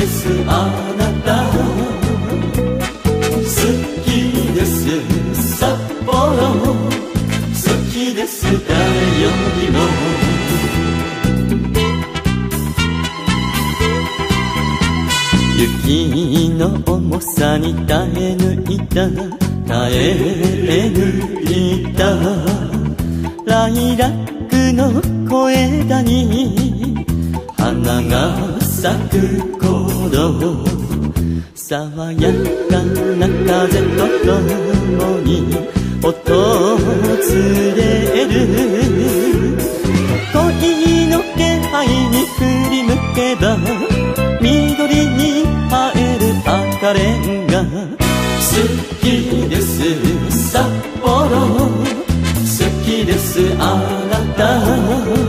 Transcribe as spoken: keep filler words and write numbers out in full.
ですあなた、好きです札幌、好きです誰よりも。雪の重さに耐え抜いた耐え抜いたライラックの小枝に花が咲く頃、爽やかな風とともに訪れる。恋の気配に振り向けば緑に映える赤レンガ。好きです札幌、好きですあなた。